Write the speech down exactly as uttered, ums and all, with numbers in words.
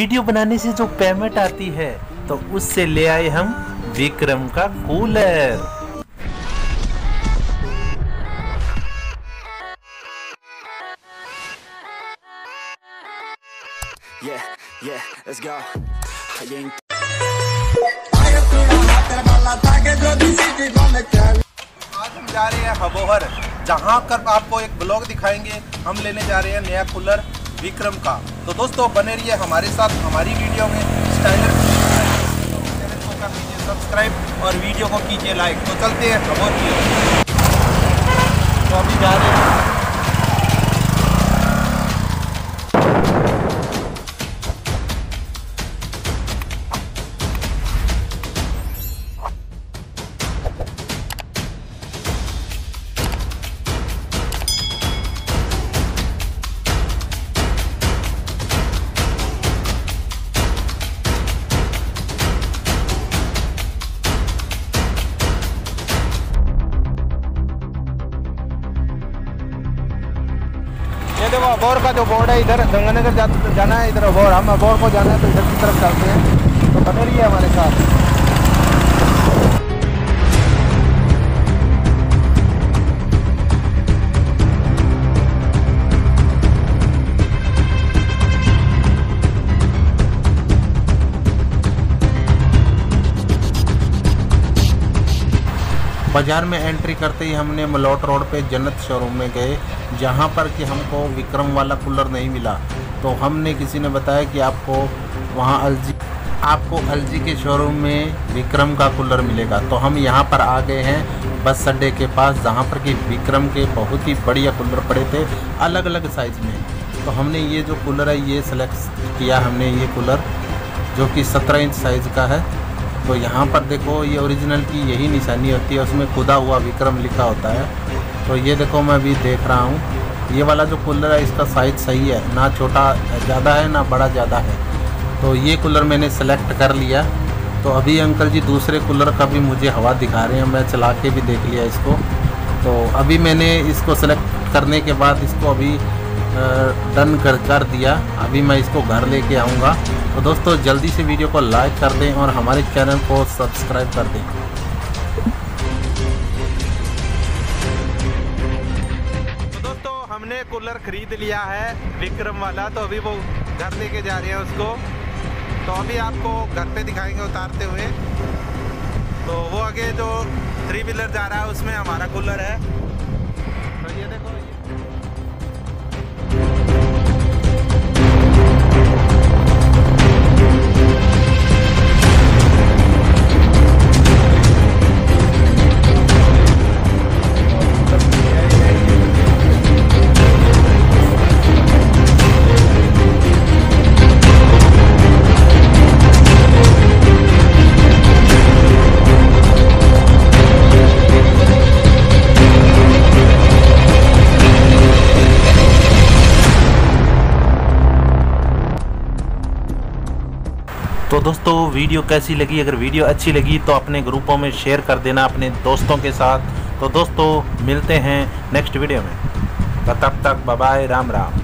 Video बनाने से जो पेमेंट आती है तो उससे ले आए हम विक्रम का cooler. Yeah, yeah, let's go. आज हम जा रहे हैं हबोहर, जहाँ कर आपको एक ब्लॉग दिखाएंगे। हम लेने जा रहे हैं नया कूलर विक्रम का। तो दोस्तों बने रहिए हमारे साथ हमारी वीडियो में। स्टाइलर चैनल को कर लीजिए सब्सक्राइब और वीडियो को कीजिए लाइक। तो चलते हैं हबोहर की। तो अभी जा रहे हैं। ये देखो अबोहर का जो बोर्ड है, इधर गंगानगर जा, जाना है, इधर अबोहर। हम अबोहर को जाना है तो इधर की तरफ चलते हैं। तो बने रहिए हमारे साथ। बाज़ार में एंट्री करते ही हमने मलौट रोड पे जन्नत शोरूम में गए, जहाँ पर कि हमको विक्रम वाला कूलर नहीं मिला। तो हमने किसी ने बताया कि आपको वहाँ एलजी आपको एलजी के शोरूम में विक्रम का कूलर मिलेगा। तो हम यहाँ पर आ गए हैं बस अड्डे के पास, जहाँ पर कि विक्रम के बहुत ही बढ़िया कूलर पड़े थे अलग अलग साइज़ में। तो हमने ये जो कूलर है ये सेलेक्ट किया हमने, ये कूलर जो कि सत्रह इंच साइज़ का है। तो यहाँ पर देखो ये ओरिजिनल की यही निशानी होती है, उसमें खुदा हुआ विक्रम लिखा होता है। तो ये देखो मैं अभी देख रहा हूँ, ये वाला जो कूलर है इसका साइज़ सही है, ना छोटा ज़्यादा है ना बड़ा ज़्यादा है। तो ये कूलर मैंने सेलेक्ट कर लिया। तो अभी अंकल जी दूसरे कूलर का भी मुझे हवा दिखा रहे हैं, मैं चला के भी देख लिया इसको। तो अभी मैंने इसको सेलेक्ट करने के बाद इसको अभी डन कर कर दिया। अभी मैं इसको घर लेके आऊँगा। तो दोस्तों जल्दी से वीडियो को लाइक कर दें और हमारे चैनल को सब्सक्राइब कर दें। तो दोस्तों हमने कूलर खरीद लिया है विक्रम वाला। तो अभी वो घर लेके जा रहे हैं उसको। तो अभी आपको घर पे दिखाएंगे उतारते हुए। तो वो आगे जो थ्री व्हीलर जा रहा है उसमें हमारा कूलर है। तो ये देखो तो दोस्तों वीडियो कैसी लगी? अगर वीडियो अच्छी लगी तो अपने ग्रुपों में शेयर कर देना अपने दोस्तों के साथ। तो दोस्तों मिलते हैं नेक्स्ट वीडियो में। तब तक बाय बाय, राम राम।